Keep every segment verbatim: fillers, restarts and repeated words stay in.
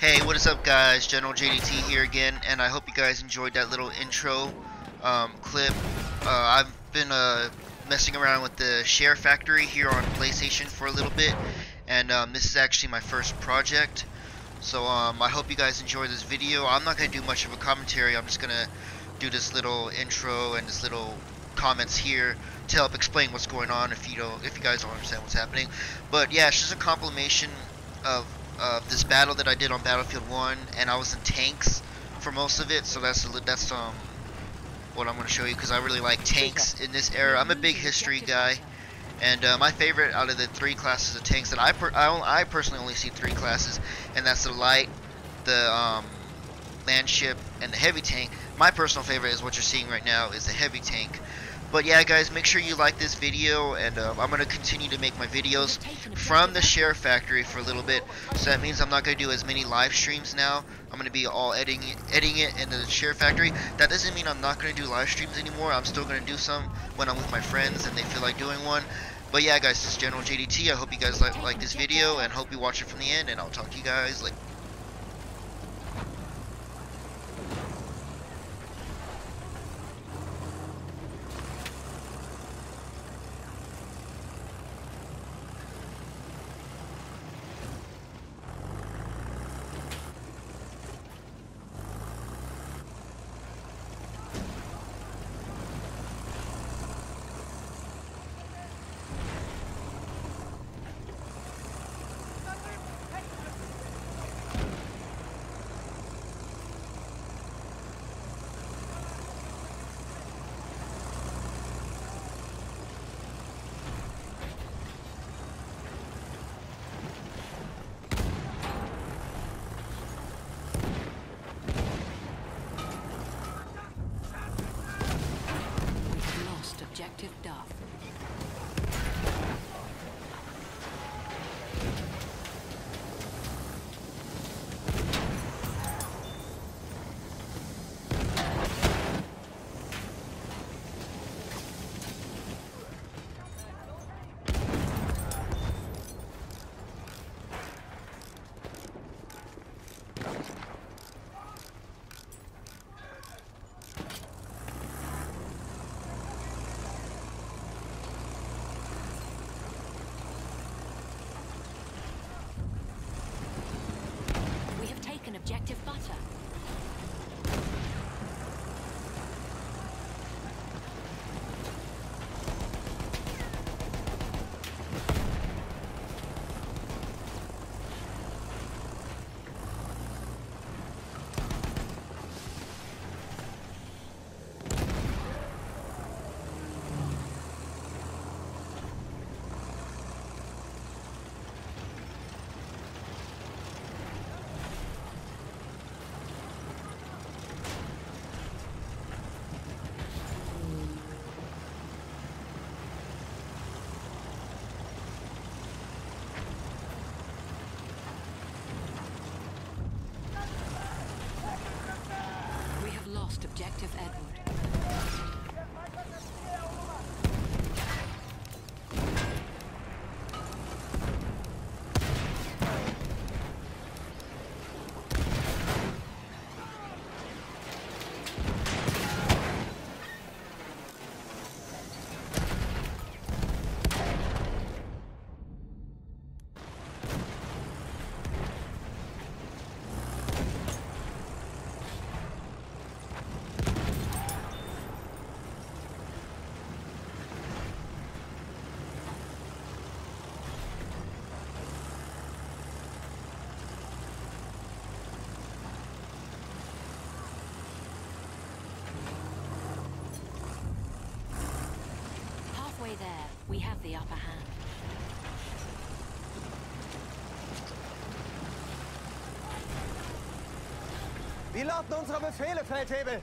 Hey, what is up guys? General J D T here again, and I hope you guys enjoyed that little intro um, clip. Uh, I've been uh, messing around with the Share Factory here on PlayStation for a little bit, and um, this is actually my first project. So um, I hope you guys enjoy this video. I'm not going to do much of a commentary, I'm just going to do this little intro and this little comments here to help explain what's going on if you don't, if you guys don't understand what's happening. But yeah, it's just a compilation of of this battle that I did on Battlefield one, and I was in tanks for most of it, so that's that's um what I'm going to show you, because I really like tanks in this era. I'm a big history guy, and uh, my favorite out of the three classes of tanks that I per I, I personally only see three classes, and that's the light, the um, land ship, and the heavy tank. My personal favorite is what you're seeing right now, is the heavy tank. But yeah guys, make sure you like this video, and um, I'm going to continue to make my videos from the Share Factory for a little bit. So that means I'm not going to do as many live streams now. I'm going to be all editing, editing it into the Share Factory. That doesn't mean I'm not going to do live streams anymore. I'm still going to do some when I'm with my friends and they feel like doing one. But yeah guys, this is General J D T. I hope you guys like, like this video, and hope you watch it from the end, and I'll talk to you guys later. Objective Duff. Objective Butter. Objective Edward. There, we have the upper hand. Wie lauten unsere Befehle, Feldwebel?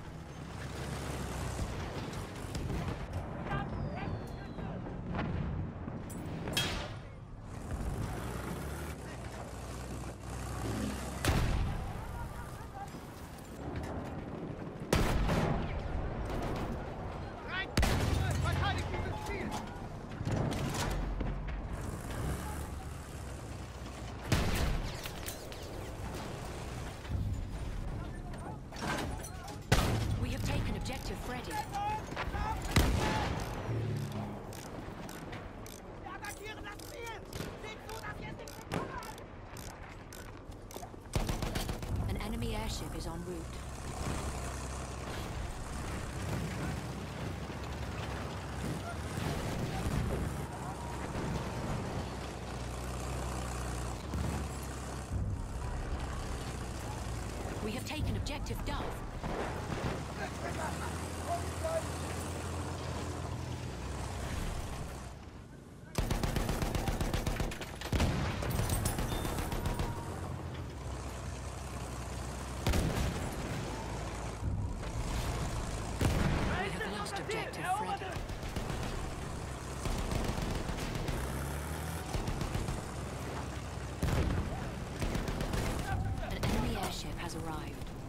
is en route. We have taken objective Dove. We have lost objective Freddy. An enemy airship has arrived.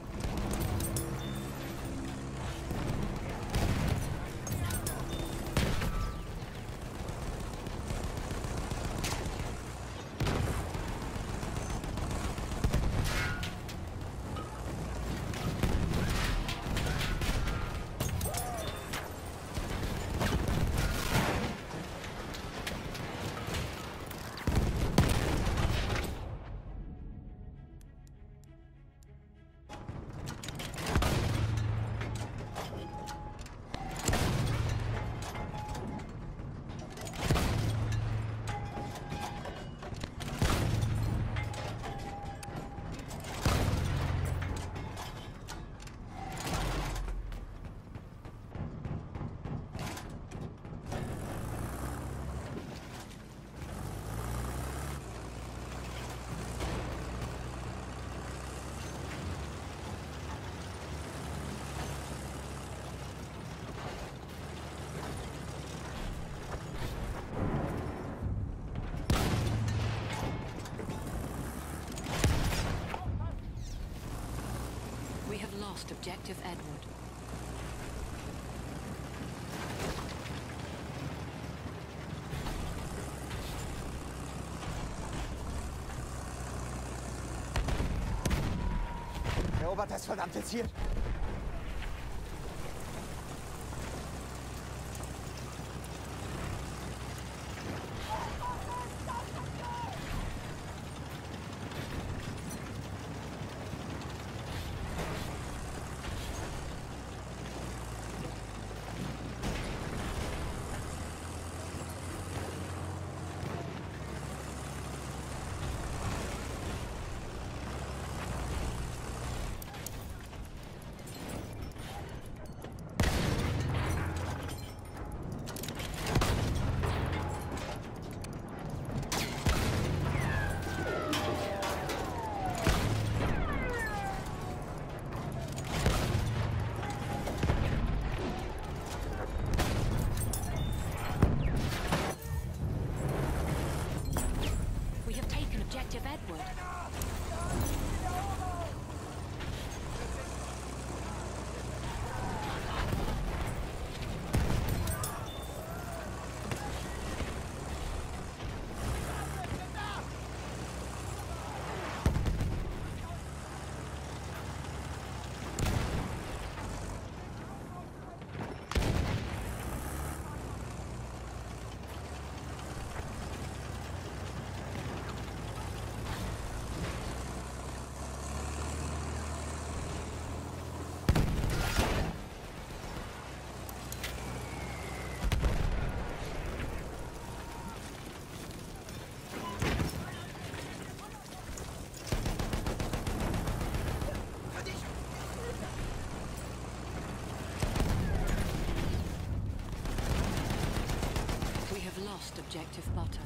We have lost objective Edward. Erobert das verdammte Ziel! We have taken objective Edward. We have lost objective Butter.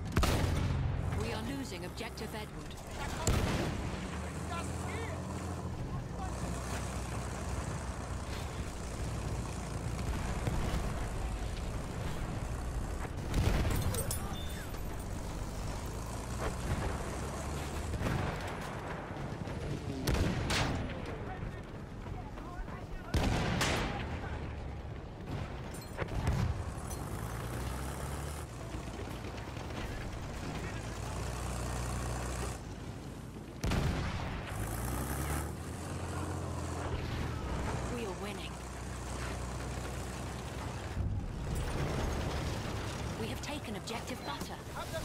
We are losing objective Edward. objective butter.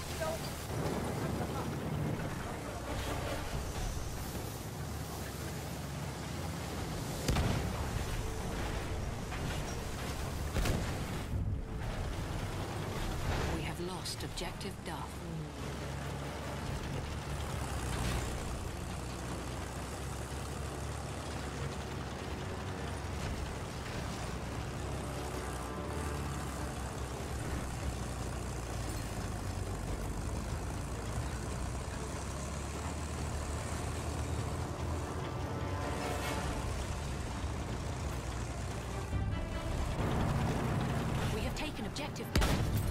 We have lost objective Duff. We have taken objective Duff.